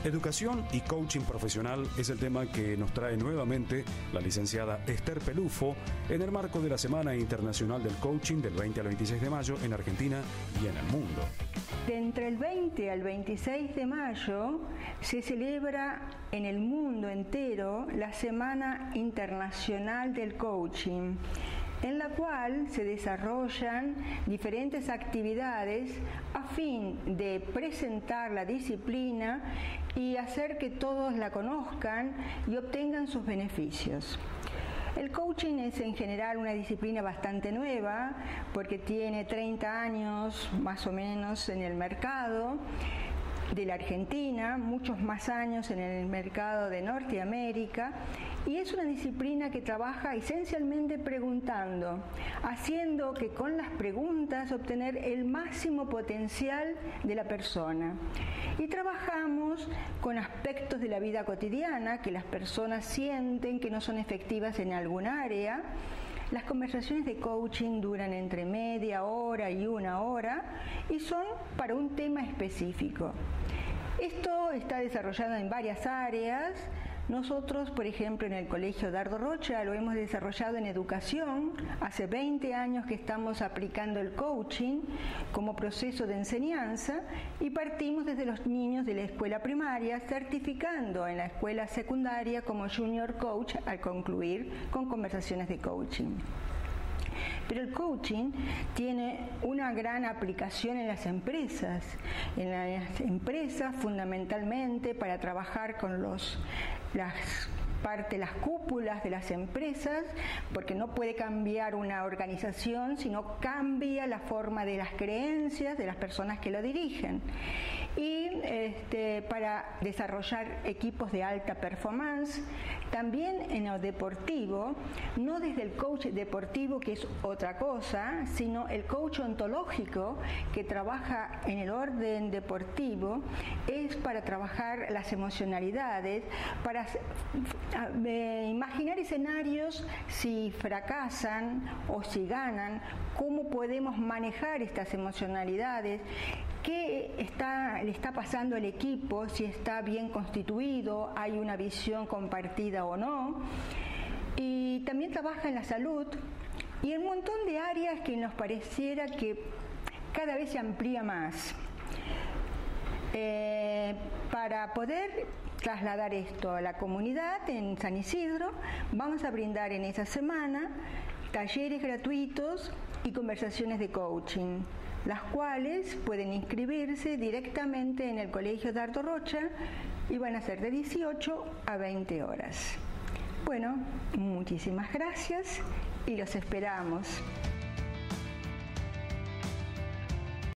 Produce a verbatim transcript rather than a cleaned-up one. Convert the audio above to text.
Educación y coaching profesional es el tema que nos trae nuevamente la licenciada Esther Pelufo en el marco de la Semana Internacional del Coaching del veinte al veintiséis de mayo en Argentina y en el mundo. De entre el veinte al veintiséis de mayo se celebra en el mundo entero la Semana Internacional del Coaching, en la cual se desarrollan diferentes actividades a fin de presentar la disciplina y hacer que todos la conozcan y obtengan sus beneficios. El coaching es en general una disciplina bastante nueva porque tiene treinta años más o menos en el mercado de la Argentina, muchos más años en el mercado de Norteamérica, y es una disciplina que trabaja esencialmente preguntando, haciendo que con las preguntas obtener el máximo potencial de la persona. Y trabajamos con aspectos de la vida cotidiana que las personas sienten que no son efectivas en algún área. Las conversaciones de coaching duran entre media hora y una hora y son para un tema específico. Esto está desarrollado en varias áreas. Nosotros, por ejemplo, en el Colegio Dardo Rocha lo hemos desarrollado en educación. Hace veinte años que estamos aplicando el coaching como proceso de enseñanza y partimos desde los niños de la escuela primaria, certificando en la escuela secundaria como Junior Coach al concluir con conversaciones de coaching. Pero el coaching tiene una gran aplicación en las empresas, en las empresas fundamentalmente para trabajar con los, las parte las cúpulas de las empresas, porque no puede cambiar una organización, sino cambia la forma de las creencias de las personas que lo dirigen. Y este, para desarrollar equipos de alta performance, también en lo deportivo, no desde el coach deportivo, que es otra cosa, sino el coach ontológico, que trabaja en el orden deportivo, es para trabajar las emocionalidades, para eh, imaginar escenarios si fracasan o si ganan, cómo podemos manejar estas emocionalidades, qué está, le está pasando al equipo, si está bien constituido, hay una visión compartida o no. Y también trabaja en la salud y en un montón de áreas que nos pareciera que cada vez se amplía más. Eh, para poder trasladar esto a la comunidad en San Isidro, vamos a brindar en esa semana talleres gratuitos y conversaciones de coaching, las cuales pueden inscribirse directamente en el Colegio Dardo Rocha y van a ser de dieciocho a veinte horas. Bueno, muchísimas gracias y los esperamos.